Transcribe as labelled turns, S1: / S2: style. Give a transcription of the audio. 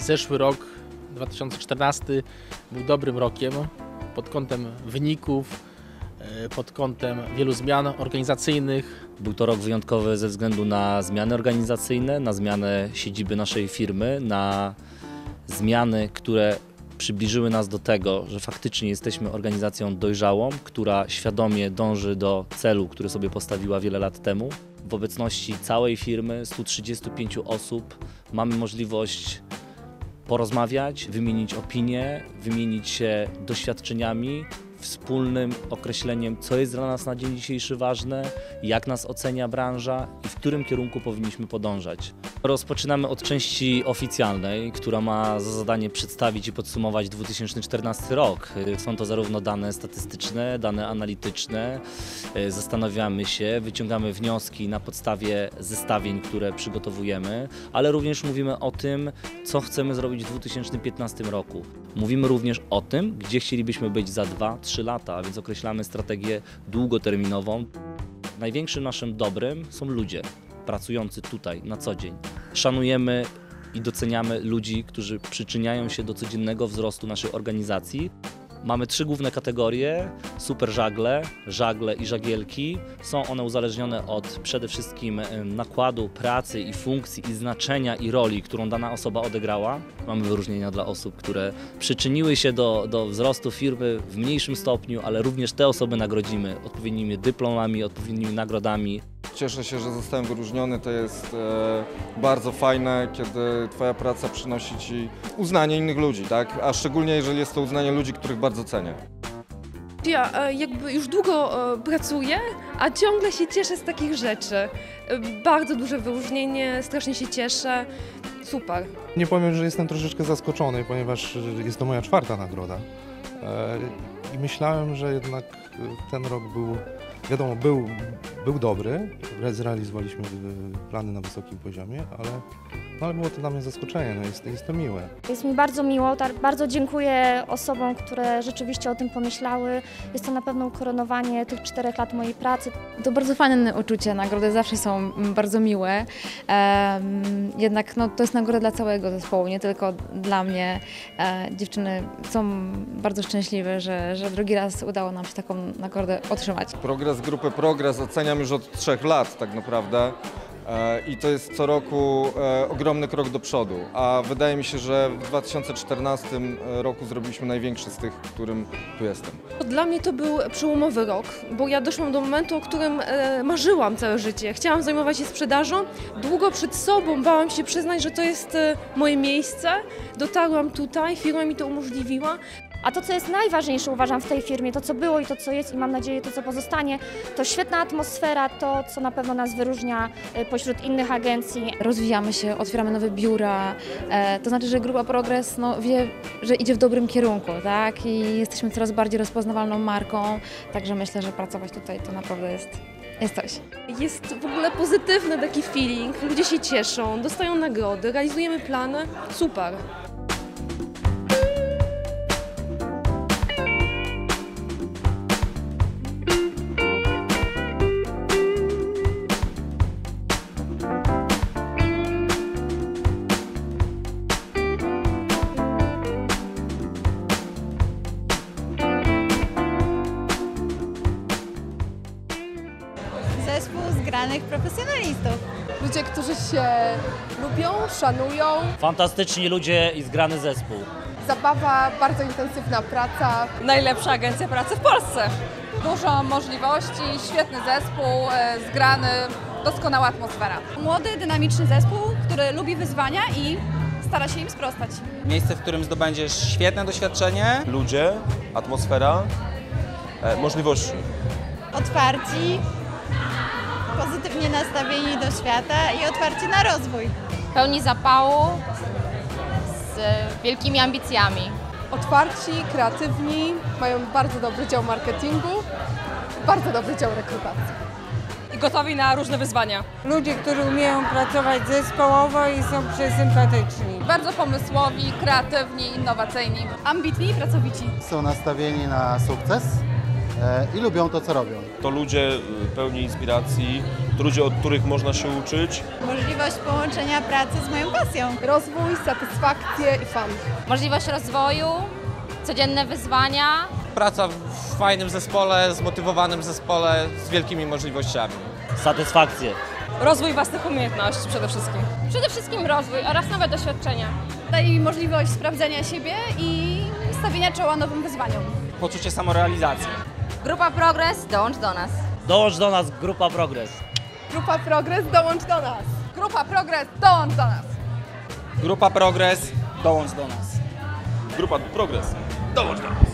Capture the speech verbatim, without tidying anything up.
S1: zeszły rok, dwa tysiące czternasty, był dobrym rokiem pod kątem wyników, pod kątem wielu zmian organizacyjnych.
S2: Był to rok wyjątkowy ze względu na zmiany organizacyjne, na zmianę siedziby naszej firmy, na zmiany, które przybliżyły nas do tego, że faktycznie jesteśmy organizacją dojrzałą, która świadomie dąży do celu, który sobie postawiła wiele lat temu. W obecności całej firmy, stu trzydziestu pięciu osób, mamy możliwość porozmawiać, wymienić opinie, wymienić się doświadczeniami, wspólnym określeniem, co jest dla nas na dzień dzisiejszy ważne, jak nas ocenia branża i w którym kierunku powinniśmy podążać. Rozpoczynamy od części oficjalnej, która ma za zadanie przedstawić i podsumować dwa tysiące czternasty rok. Są to zarówno dane statystyczne, dane analityczne. Zastanawiamy się, wyciągamy wnioski na podstawie zestawień, które przygotowujemy, ale również mówimy o tym, co chcemy zrobić w dwa tysiące piętnastym roku. Mówimy również o tym, gdzie chcielibyśmy być za dwa trzy lata, a więc określamy strategię długoterminową. Największym naszym dobrem są ludzie pracujący tutaj na co dzień. Szanujemy i doceniamy ludzi, którzy przyczyniają się do codziennego wzrostu naszej organizacji. Mamy trzy główne kategorie: super żagle, żagle i żagielki. Są one uzależnione od przede wszystkim nakładu, pracy i funkcji i znaczenia i roli, którą dana osoba odegrała. Mamy wyróżnienia dla osób, które przyczyniły się do, do wzrostu firmy w mniejszym stopniu, ale również te osoby nagrodzimy odpowiednimi dyplomami, odpowiednimi nagrodami.
S3: Cieszę się, że zostałem wyróżniony. To jest e, bardzo fajne, kiedy Twoja praca przynosi Ci uznanie innych ludzi, tak? A szczególnie jeżeli jest to uznanie ludzi, których bardzo cenię.
S4: Ja e, jakby już długo e, pracuję, a ciągle się cieszę z takich rzeczy. E, bardzo duże wyróżnienie, strasznie się cieszę. Super.
S5: Nie powiem, że jestem troszeczkę zaskoczony, ponieważ jest to moja czwarta nagroda. E, I myślałem, że jednak ten rok był, wiadomo, był, był dobry. Zrealizowaliśmy plany na wysokim poziomie, ale, no, ale było to dla mnie zaskoczenie, no jest, jest to miłe.
S6: Jest mi bardzo miło, tak, bardzo dziękuję osobom, które rzeczywiście o tym pomyślały. Jest to na pewno ukoronowanie tych czterech lat mojej pracy.
S7: To bardzo fajne uczucie, nagrody zawsze są bardzo miłe. Um, jednak no, to jest nagroda dla całego zespołu, nie tylko dla mnie. E, dziewczyny są bardzo szczęśliwe, że, że drugi raz udało nam się taką nagrodę otrzymać.
S3: Progres grupy Progres oceniam już od trzech lat tak naprawdę. I to jest co roku ogromny krok do przodu, a wydaje mi się, że w dwa tysiące czternastym roku zrobiliśmy największy z tych, w którym tu jestem.
S4: Dla mnie to był przełomowy rok, bo ja doszłam do momentu, o którym marzyłam całe życie. Chciałam zajmować się sprzedażą, długo przed sobą bałam się przyznać, że to jest moje miejsce. Dotarłam tutaj, firma mi to umożliwiła.
S6: A to, co jest najważniejsze, uważam, w tej firmie, to co było i to co jest i mam nadzieję to, co pozostanie, to świetna atmosfera, to co na pewno nas wyróżnia pośród innych agencji.
S7: Rozwijamy się, otwieramy nowe biura, e, to znaczy, że Grupa Progres no, wie, że idzie w dobrym kierunku, tak? I jesteśmy coraz bardziej rozpoznawalną marką, także myślę, że pracować tutaj to naprawdę jest, jest coś.
S4: Jest w ogóle pozytywny taki feeling, ludzie się cieszą, dostają nagrody, realizujemy plany, super.
S8: Zespół zgranych profesjonalistów.
S9: Ludzie, którzy się lubią, szanują.
S2: Fantastyczni ludzie i zgrany zespół.
S9: Zabawa, bardzo intensywna praca.
S10: Najlepsza agencja pracy w Polsce. Dużo możliwości, świetny zespół, zgrany, doskonała atmosfera.
S8: Młody, dynamiczny zespół, który lubi wyzwania i stara się im sprostać.
S11: Miejsce, w którym zdobędziesz świetne doświadczenie.
S12: Ludzie, atmosfera, e, możliwości.
S8: Otwarci, pozytywnie nastawieni do świata i otwarci na rozwój.
S13: Pełni zapału, z wielkimi ambicjami.
S9: Otwarci, kreatywni, mają bardzo dobry dział marketingu, bardzo dobry dział rekrutacji.
S10: I gotowi na różne wyzwania.
S14: Ludzie, którzy umieją pracować zespołowo i są przesympatyczni.
S10: Bardzo pomysłowi, kreatywni, innowacyjni.
S8: Ambitni i pracowici.
S15: Są nastawieni na sukces i lubią to, co robią.
S12: To ludzie pełni inspiracji, ludzie, od których można się uczyć.
S15: Możliwość połączenia pracy z moją pasją.
S9: Rozwój, satysfakcję i fan.
S13: Możliwość rozwoju, codzienne wyzwania.
S11: Praca w fajnym zespole, zmotywowanym zespole z wielkimi możliwościami.
S2: Satysfakcję.
S10: Rozwój własnych umiejętności przede wszystkim.
S13: Przede wszystkim rozwój oraz nowe doświadczenia.
S8: Daje mi możliwość sprawdzenia siebie i stawienia czoła nowym wyzwaniom.
S11: Poczucie samorealizacji.
S13: Grupa Progres, dołącz do nas.
S2: Dołącz do nas, Grupa Progres.
S9: Grupa Progres, dołącz do nas.
S10: Grupa Progres, dołącz do nas.
S11: Grupa Progres, dołącz do nas.
S12: Grupa Progres, dołącz do nas.